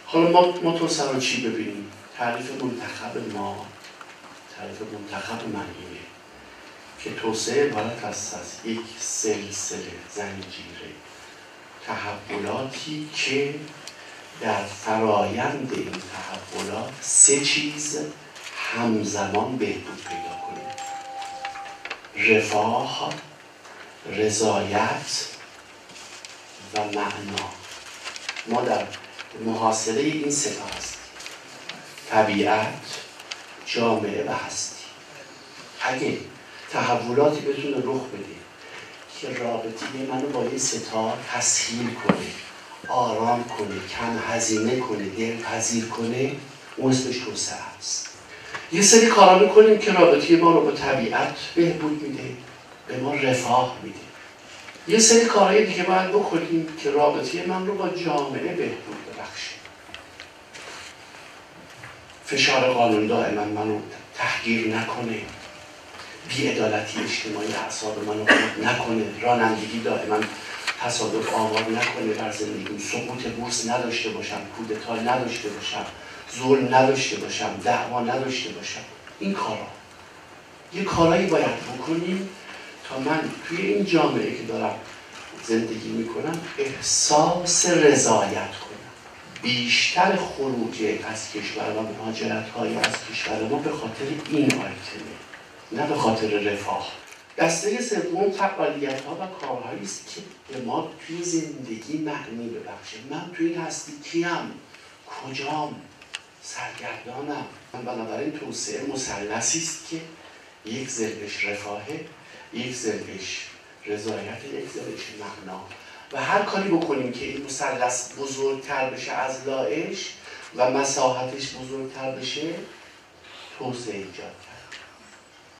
حالا ما توسعه رو چی ببینیم؟ تعریف منتخب ما، تعریف منتخب من اینه که توسعه عبارت است از یک سلسله زنجیره تحولاتی که در فرایند این تحولات سه چیز همزمان بهبود پیدا کنه: رفاه، رضایت و معنا. ما در محاصره این سه تا هستیم: طبیعت، جامعه و هستی. اگه تحولاتی بتونه رخ بده که رابطه منو با این سه تا تسهیل کنه، آرام کنه، کم هزینه کنه، دلپذیر کنه، اون اسمش توسعه است. یه سری کارا میکنیم که رابطه ما رو با طبیعت بهبود میده، به ما رفاه میده. یه سری کارهای دیگه باید بکنیم که رابطه من رو با جامعه بهبود ببخشه. فشار قانون دائما منو تحقیر نکنه، بی‌عدالتی اجتماعی اعصاب منو خرد نکنه، رانندگی دائما تصادف آمار نکنه بر زندگیم، سقوط بورس نداشته باشم، کودتا نداشته باشم، ظلم نداشته باشم، دعوا نداشته باشم. این کارا یه کارایی باید بکنیم تا من توی این جامعه که دارم زندگی میکنم احساس رضایت کنم. بیشتر خروج از کشور و مهاجرت های از کشور ما به خاطر این آیتمه، نه به خاطر رفاه. دسته سوم فعالیت ها و کارهایی است که به ما توی زندگی معنی ببخشه. من توی این هستی کیم؟ کجام؟ سرگردانم. بنابراین توسعه مثلثی است که یک ذرهش رفاهه، یک ذرهش رضایت، یک ذرهش معنا. و هر کاری بکنیم که این مثلث بزرگتر بشه از لایش و مساحتش بزرگتر بشه، توسعه ایجاد کرد.